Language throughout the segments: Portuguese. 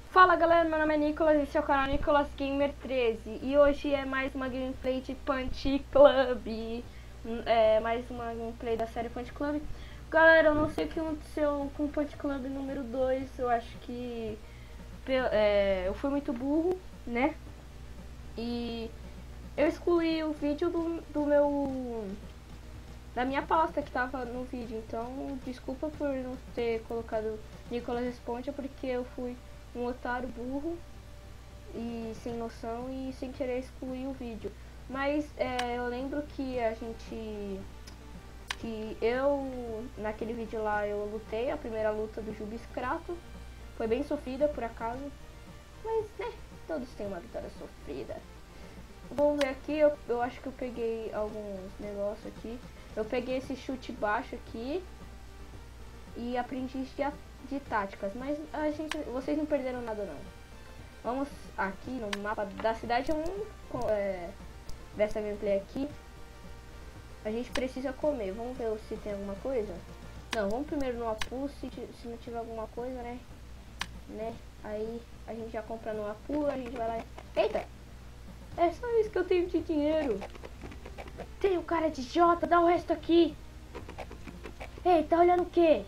Fala galera, meu nome é Nicolas, esse é o canal Nicolas Gamer 13 e hoje é mais uma gameplay de Punch Club, mais uma gameplay da série Punch Club. Galera, eu não sei o que aconteceu com o Punch Club número 2, eu acho que eu fui muito burro, né? E eu excluí o vídeo da minha pasta que tava no vídeo, então desculpa por não ter colocado Nicolas Responde, porque eu fui um otário burro e sem noção e sem querer excluir o vídeo. Mas eu lembro que naquele vídeo lá eu lutei a primeira luta do Jubi Scrato, foi bem sofrida por acaso, mas né, todos têm uma vitória sofrida. Vamos ver aqui, eu acho que eu peguei alguns negócios aqui. Eu peguei esse chute baixo aqui e aprendi de táticas, mas vocês não perderam nada não. Vamos aqui no mapa da cidade 1, dessa gameplay aqui. A gente precisa comer, vamos ver se tem alguma coisa. Não, vamos primeiro no Apu, se não tiver alguma coisa, né? Aí a gente já compra no Apu, a gente vai lá. Eita! É só isso que eu tenho de dinheiro. Tem um cara de Jota, dá o resto aqui. Ei, tá olhando o quê?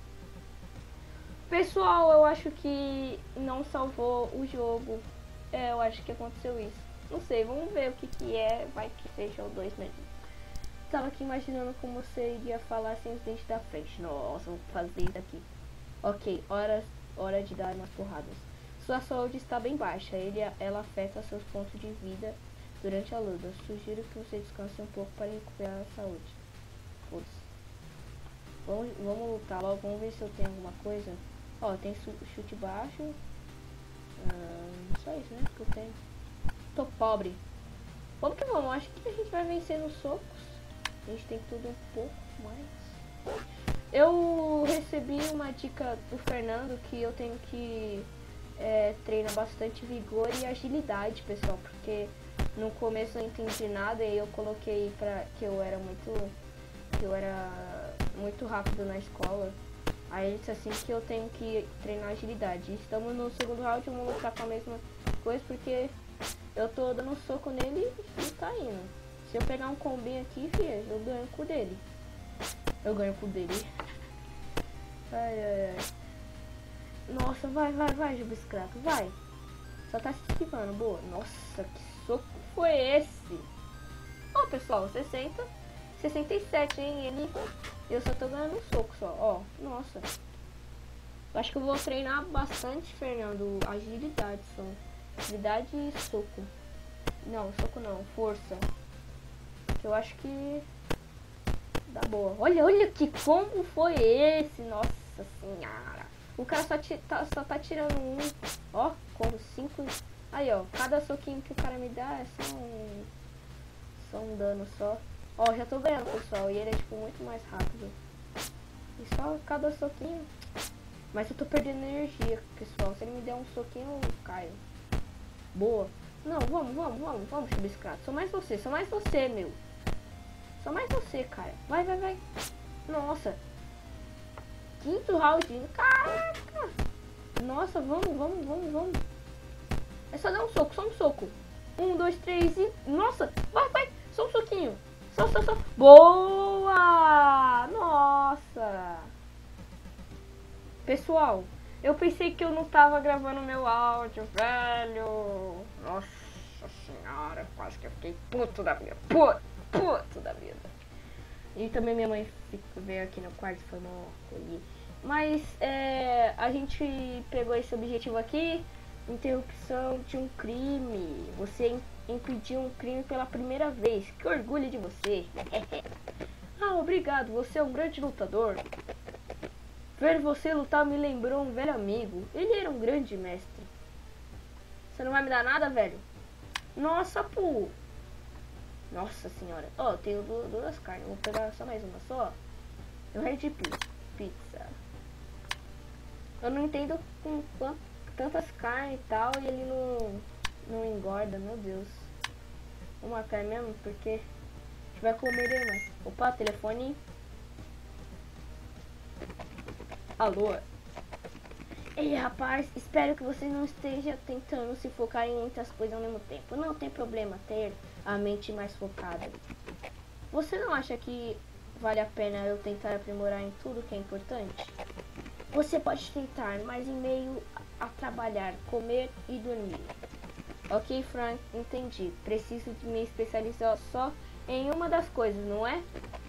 Pessoal, eu acho que não salvou o jogo. Eu acho que aconteceu isso. Não sei, vamos ver o que é. Vai que seja o 2 mesmo. Tava aqui imaginando como você iria falar sem os dentes da frente. Nossa, vou fazer isso aqui. Ok, hora de dar umas porradas. Sua saúde está bem baixa. Ela afeta seus pontos de vida durante a luta. Sugiro que você descanse um pouco para recuperar a saúde. Foda-se. Vamos lutar logo. Vamos ver se eu tenho alguma coisa. Ó, tem chute baixo. Só isso, né? Que eu tenho. Tô pobre. Vamos que vamos. Acho que a gente vai vencer nos socos. A gente tem tudo um pouco mais. Eu recebi uma dica do Fernando que eu tenho que treinar bastante vigor e agilidade, pessoal. Porque no começo eu não entendi nada e eu coloquei que eu era muito rápido na escola. Aí ele disse assim que eu tenho que treinar agilidade. Estamos no segundo round, vamos lutar com a mesma coisa, porque eu tô dando um soco nele e tá indo. Se eu pegar um combinho aqui, filha, eu ganho com dele. Eu ganho com dele. Ai. Nossa, vai, Jubiscrato, vai. Só tá se esquivando, boa. Nossa, que soco foi esse? Ó, pessoal, 67, hein? Eu só tô ganhando um soco só, ó. Nossa. Eu acho que eu vou treinar bastante, Fernando. Agilidade só. Agilidade e soco. Não, soco não. Força. Que eu acho que dá boa. Olha que combo foi esse. Nossa senhora. O cara só tá tirando um. Ó, combo 5. Aí, ó. Cada soquinho que o cara me dá é só um dano só. Ó, já tô ganhando, pessoal, e ele é, tipo, muito mais rápido. E só cada soquinho. Mas eu tô perdendo energia, pessoal. Se ele me der um soquinho, eu caio. Boa. Não, vamos, Chubiscrato. Sou mais você, meu. Sou mais você, cara. Vai. Nossa. Quinto round. Caraca. Nossa, vamos. É só dar um soco, só um soco. 1, 2, 3 e... Nossa, vai. Só um soquinho. Só. Boa! Nossa! Pessoal, eu pensei que eu não tava gravando meu áudio, velho. Nossa senhora, quase que eu fiquei puto da vida. Puto da vida. E também minha mãe veio aqui no quarto e falou, mas a gente pegou esse objetivo aqui. Interrupção de um crime. Você impediu um crime pela primeira vez. Que orgulho de você. Ah, obrigado. Você é um grande lutador. Ver você lutar me lembrou um velho amigo. Ele era um grande mestre. Você não vai me dar nada, velho? Nossa, pô. Nossa senhora. Ó, eu tenho duas carnes. Vou pegar só mais uma só. Eu Red Pizza. Eu não entendo com tantas carnes e tal, e ele não engorda, meu Deus. Vamos matar mesmo, porque a gente vai comer ele mais. Opa, telefone. Alô? Ei, rapaz, espero que você não esteja tentando se focar em muitas coisas ao mesmo tempo. Não tem problema ter a mente mais focada. Você não acha que vale a pena eu tentar aprimorar em tudo que é importante? Você pode tentar, mas em meio a trabalhar, comer e dormir. Ok, Frank, entendi. Preciso de me especializar só em uma das coisas, não é?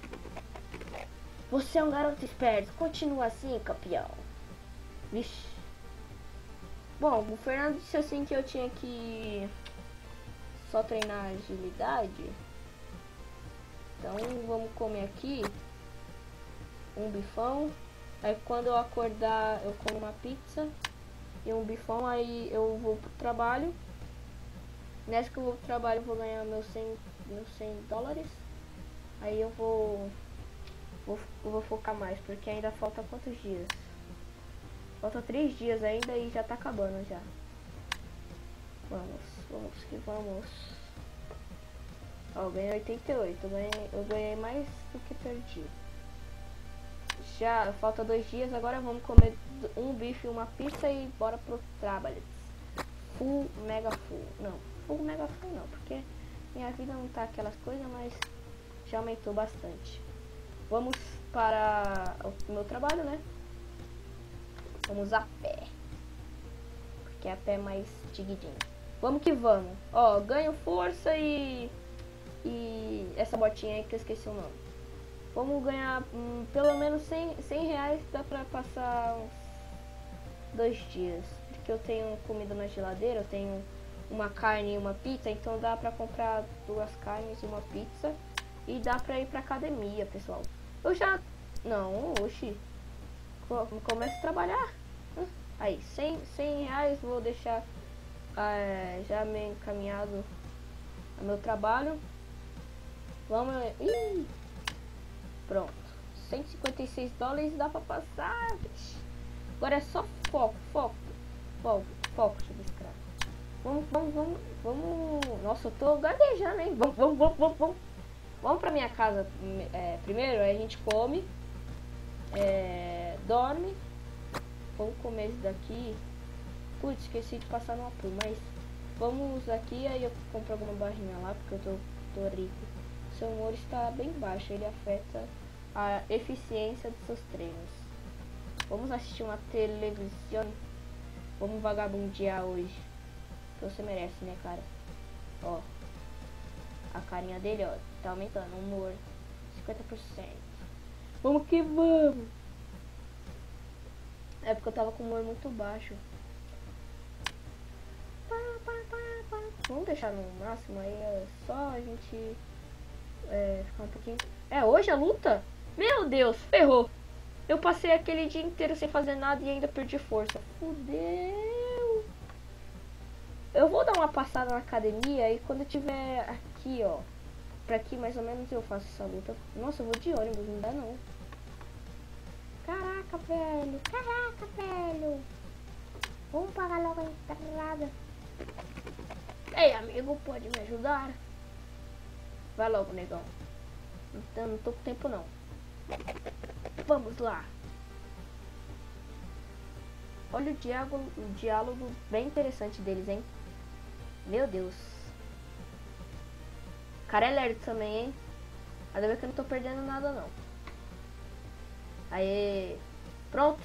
Você é um garoto esperto. Continua assim, campeão. Vixe. Bom, o Fernando disse assim que eu tinha que só treinar agilidade. Então vamos comer aqui um bifão. Aí quando eu acordar eu como uma pizza e um bifão. Aí eu vou pro trabalho. Nessa que eu vou pro trabalho eu vou ganhar meus 100 dólares. Aí eu vou focar mais, porque ainda falta quantos dias? Falta 3 dias ainda e já tá acabando já. Vamos que vamos. Ó, eu ganhei 88, eu ganhei mais do que perdi. Já falta 2 dias, agora vamos comer um bife e uma pizza e bora pro trabalho. Full mega full. Não, full mega full não, porque minha vida não tá aquelas coisas, mas já aumentou bastante. Vamos para o meu trabalho, né? Vamos a pé. Porque a pé é mais tiguidinho. Vamos que vamos. Ó, ganho força e essa botinha aí que eu esqueci o nome. Vamos ganhar pelo menos 100 reais. Dá pra passar uns 2 dias. Porque eu tenho comida na geladeira. Eu tenho uma carne e uma pizza. Então dá pra comprar 2 carnes e uma pizza. E dá pra ir pra academia, pessoal. Eu já... Não, oxi. Começo a trabalhar. Aí, 100 reais. Vou deixar já meio encaminhado ao meu trabalho. Vamos... Ih! Pronto. 156 dólares dá pra passar. Agora é só foco. Deixa eu escrever. Vamos. Nossa, eu tô gaguejando, hein? Vamos. Vamos pra minha casa primeiro, aí a gente come, dorme. Vamos comer isso daqui. Putz, esqueci de passar no apu, mas vamos aqui, aí eu compro alguma barrinha lá, porque eu tô rico. Seu humor está bem baixo, ele afeta a eficiência dos seus treinos. Vamos assistir uma televisão. Vamos vagabundear hoje. Que você merece, né, cara? Ó. A carinha dele, ó, tá aumentando, o humor 50%. Vamos que vamos! É porque eu tava com o humor muito baixo. Vamos deixar no máximo, aí é só a gente ficar um pouquinho... Hoje a luta? Meu Deus, ferrou! Eu passei aquele dia inteiro sem fazer nada e ainda perdi força. Fudeu! Eu vou dar uma passada na academia e quando eu tiver aqui, ó, pra aqui mais ou menos eu faço essa luta. Nossa, eu vou de ônibus, não dá não. Caraca, velho. Vamos pagar logo a entrada. Ei, amigo, pode me ajudar? Vai logo, negão. Então, não tô com tempo não. Vamos lá. Olha o diálogo bem interessante deles, hein? Meu Deus. O cara é lerdo também, hein? Ainda bem que eu não tô perdendo nada, não. Aê. Pronto.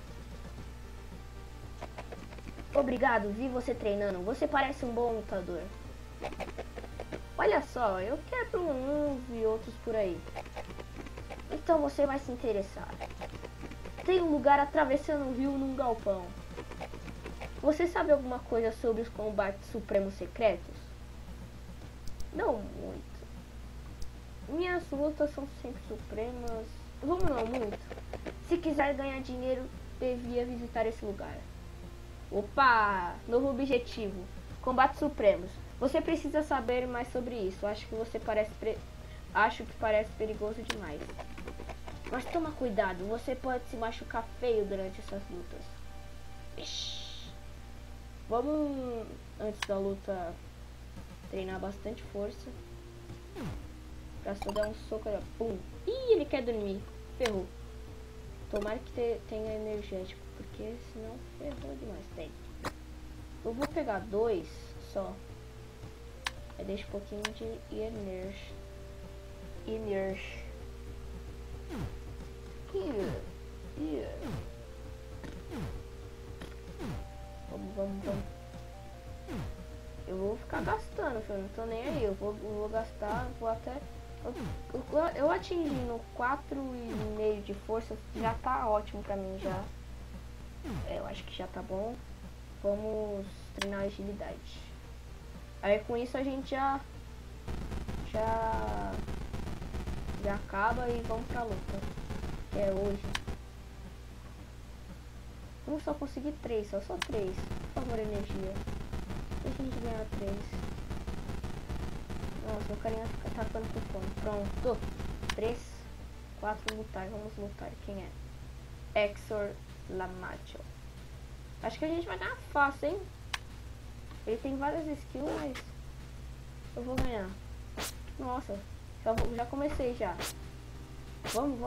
Obrigado, vi você treinando. Você parece um bom lutador. Olha só, eu quebro uns e outros por aí. Então você vai se interessar. Tem um lugar atravessando o rio num galpão. Você sabe alguma coisa sobre os combates supremos secretos? Não muito. Minhas lutas são sempre supremas. Vamos não muito. Se quiser ganhar dinheiro, devia visitar esse lugar. Opa! Novo objetivo. Combates supremos. Você precisa saber mais sobre isso. Acho que parece perigoso demais. Mas toma cuidado, você pode se machucar feio durante essas lutas. Ixi. Vamos, antes da luta, treinar bastante força. Pra só dar um soco, pum. Ih, ele quer dormir. Ferrou. Tomara que tenha energético. porque senão ferrou demais. Tem. Eu vou pegar 2 só. Aí deixa um pouquinho de energia. Vamos. Eu vou ficar gastando, filho. Não tô nem aí. Eu vou gastar, vou até... Eu atingindo 4,5 de força já tá ótimo pra mim já. Eu acho que já tá bom. Vamos treinar agilidade. Aí com isso a gente já acaba e vamos pra luta. Que é hoje. Vamos só conseguir 3, só 3. Por favor, energia. Deixa a gente ganhar 3. Nossa, meu carinha tá ficando com fome. Pronto. 3, 4, lutar. Vamos lutar. Quem é? Exor Lamacho. Acho que a gente vai ganhar fácil, hein? Ele tem várias skills, mas eu vou ganhar. Nossa, já comecei já. Vamos.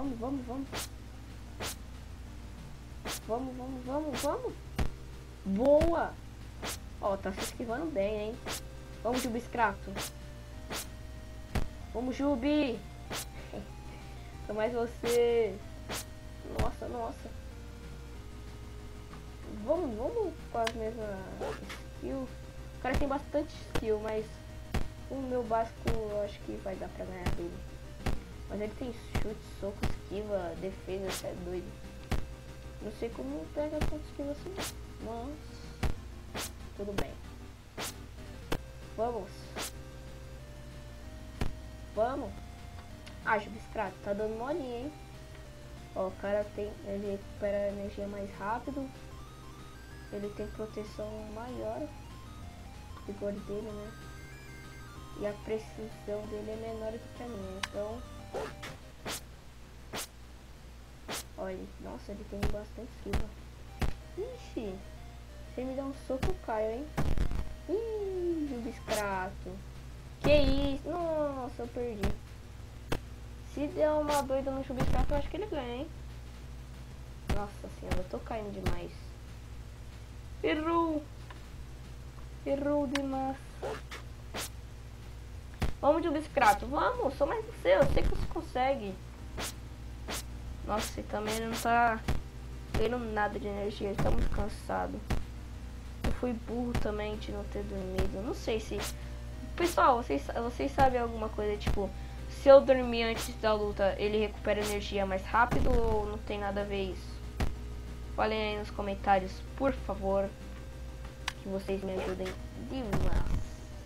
Vamos. Boa! Ó, tá se esquivando bem, hein? Vamos, Jubi Scrato. Vamos, Jubi! Só mais você. Nossa. Vamos com as mesmas skills. O cara tem bastante skill, mas o meu básico eu acho que vai dar pra ganhar dele. Mas ele tem chute, soco, esquiva, defesa, isso é doido. Não sei como pega tanto esquiva assim, mas tudo bem. Vamos. Ah, Jubiscrato, tá dando molinha, hein? Ó, o cara ele recupera a energia mais rápido. Ele tem proteção maior. O vigor dele, né? E a precisão dele é menor do que a minha, então... Olha, nossa, ele tem bastante esquiva. Ixi, você me dá um soco, eu caio, hein? Ih, Jubiscrato. Que isso? Nossa, eu perdi. Se der uma doida no Jubiscrato, eu acho que ele ganha, hein? Nossa senhora, eu tô caindo demais. Errou demais. Vamos, Jubiscrato, vamos, sou mais você, eu sei que você consegue. Nossa, ele também não tá tendo nada de energia, ele tá muito cansado. Eu fui burro também de não ter dormido. Não sei se... Pessoal, vocês sabem alguma coisa, tipo... Se eu dormir antes da luta, ele recupera energia mais rápido ou não tem nada a ver isso? Falem aí nos comentários, por favor. Que vocês me ajudem demais.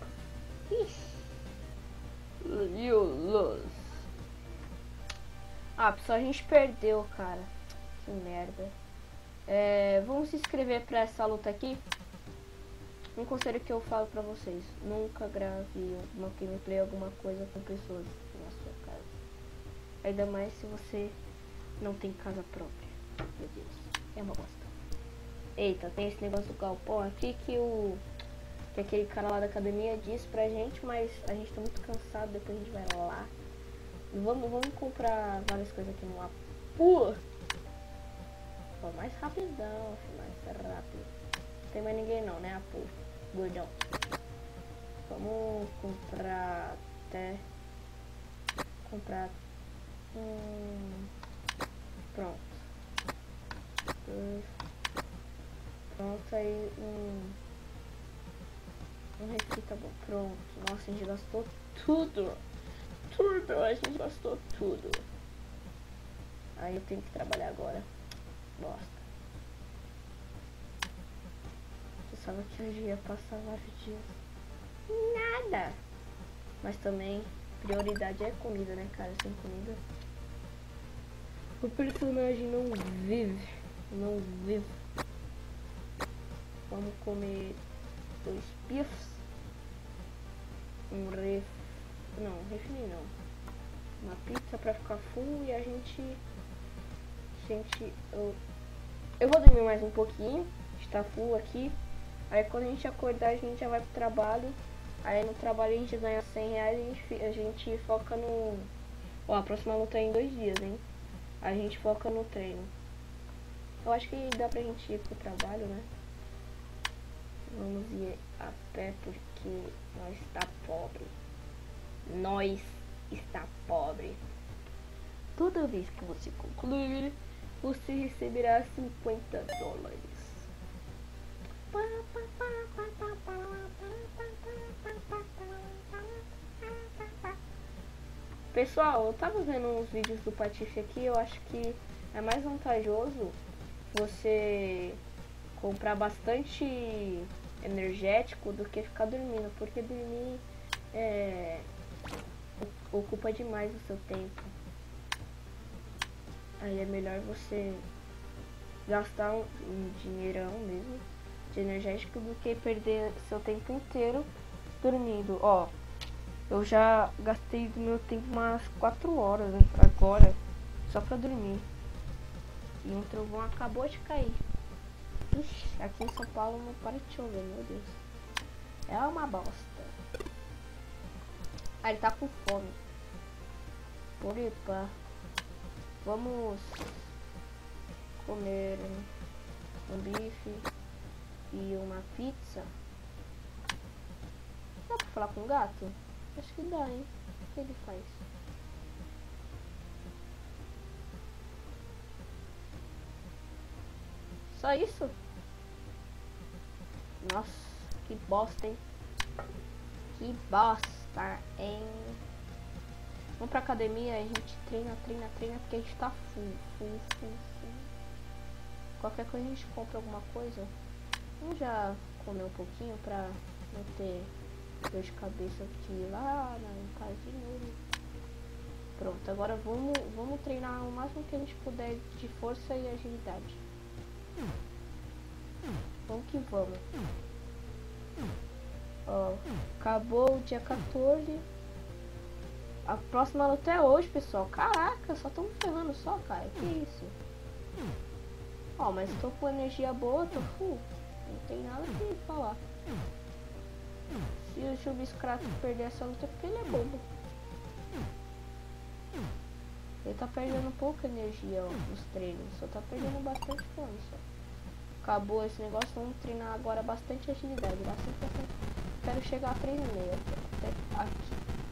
Ah, pessoal, a gente perdeu, cara. Que merda. Vamos se inscrever pra essa luta aqui. Um conselho que eu falo pra vocês: nunca grave uma gameplay, alguma coisa com pessoas na sua casa. Ainda mais se você não tem casa própria. Meu Deus, é uma bosta. Eita, tem esse negócio do galpão aqui que aquele cara lá da academia disse pra gente, mas a gente tá muito cansado, depois a gente vai lá. Vamos comprar várias coisas aqui no Apu. Ó, mais rapidão, mais rápido. Não tem mais ninguém não, né, Apu? Gordão. Vamos comprar até... Pronto. Pronto, aí um refri tá bom. Pronto. Nossa, a gente gastou tudo. A gente gastou tudo. Aí eu tenho que trabalhar agora. Bosta. Pensava que hoje ia passar vários dias. Nada. Mas também, prioridade é comida, né, cara? Sem comida o personagem não vive. Vamos comer 2 bifes. Refri não. Uma pizza pra ficar full e a gente... Eu vou dormir mais um pouquinho. Está full aqui. Aí quando a gente acordar, a gente já vai pro trabalho. Aí no trabalho a gente ganha 100 reais e a gente foca no... Ó, a próxima luta é em 2 dias, hein? A gente foca no treino. Eu acho que dá pra gente ir pro trabalho, né? Vamos ir a pé porque nós está pobre. Nós está pobre. Toda vez que você concluir, você receberá $50. Pessoal, eu tava vendo uns vídeos do Patife aqui, eu acho que é mais vantajoso você comprar bastante energético do que ficar dormindo, porque dormir ocupa demais o seu tempo. Aí é melhor você gastar um dinheirão mesmo de energético do que perder seu tempo inteiro dormindo. Ó, eu já gastei do meu tempo umas 4 horas, né, agora, só pra dormir. E um trovão acabou de cair. Ixi, aqui em São Paulo não para de chover, meu Deus. É uma bosta. Ah, ele tá com fome. Opa. Vamos comer um bife e uma pizza. Dá pra falar com o gato? Acho que dá, hein? O que ele faz? Só isso? Nossa, que bosta, hein? Que bosta, hein? Vamos pra academia, a gente treina, porque a gente tá full. Qualquer coisa a gente compra alguma coisa. Vamos já comer um pouquinho pra não ter dor de cabeça aqui lá na casa de novo. Pronto, agora vamos treinar o máximo que a gente puder de força e agilidade. Vamos que vamos. Ó, acabou o dia 14. A próxima luta é hoje, pessoal. Caraca, só estamos ferrando só, cara. Que isso? Ó, mas tô com energia boa, tô full. Não tem nada que falar. Se o Chubiscrato perder essa luta é porque ele é bobo. Ele tá perdendo pouca energia, ó, nos treinos. Só tá perdendo bastante fome, só. Acabou esse negócio, vamos treinar agora bastante agilidade. Bastante. Quero chegar a 3,5 até aqui.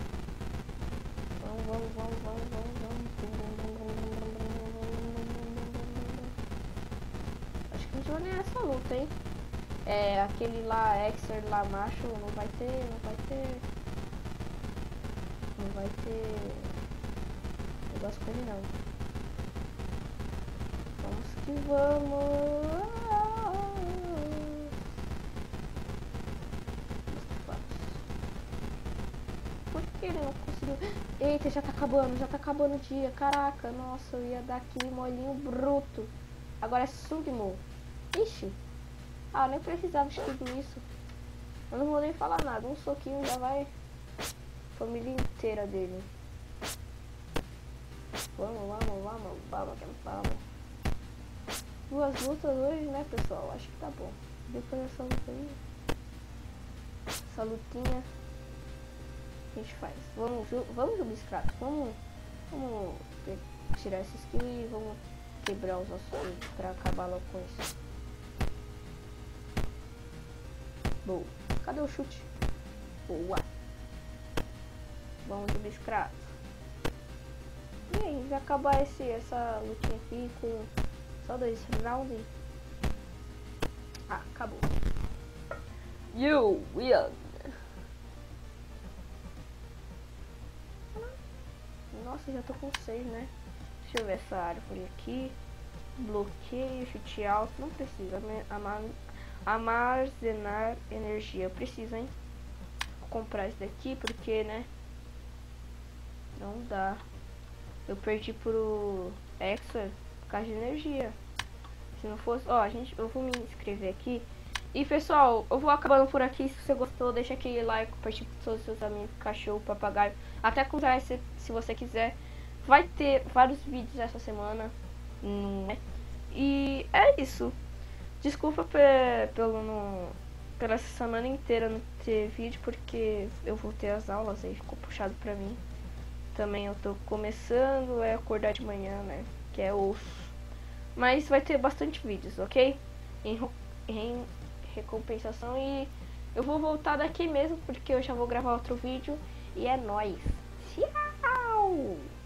Vamos. Acho que a gente vai ganhar essa luta, hein? É, aquele lá, Exer lá, macho, não vai ter negócio com ele, não. Vamos que vamos. Por que ele não conseguiu? Eita, já tá acabando o dia. Caraca, nossa, eu ia dar aquele molinho bruto. Agora é Sugmo. Ixi. Ah, nem precisava de tudo isso. Eu não vou nem falar nada. Um soquinho já vai. Família inteira dele. Vamos. 2 lutas hoje, né, pessoal? Acho que tá bom. Depois dessa luta aí. Essa lutinha. A gente faz. Vamos Chubiscrato. Vamos tirar esse skill e vamos quebrar os ossos pra acabar logo com isso. Boa. Cadê o chute? Boa. Vamos Chubiscrato. E aí, vai acabar essa lutinha aqui com só 2 rounds. Ah, acabou. You win. Nossa, já tô com 6, né? Deixa eu ver essa árvore aqui. Bloqueio, chute alto. Não precisa armazenar energia. Precisa, hein? Vou comprar esse daqui porque, né? Não dá. Eu perdi pro Exer por causa de energia. Se não fosse... Ó, eu vou me inscrever aqui. E, pessoal, eu vou acabando por aqui. Se você gostou, deixa aquele like, compartilha com todos os seus amigos, cachorro, papagaio. Até comprar esse, se você quiser. Vai ter vários vídeos essa semana. Né? E é isso. Desculpa pela semana inteira não ter vídeo, porque eu voltei às aulas, aí ficou puxado pra mim. Também eu tô começando a acordar de manhã, né? Que é osso. Mas vai ter bastante vídeos, ok? Em recompensação. E eu vou voltar daqui mesmo, porque eu já vou gravar outro vídeo. E é nóis. Tchau!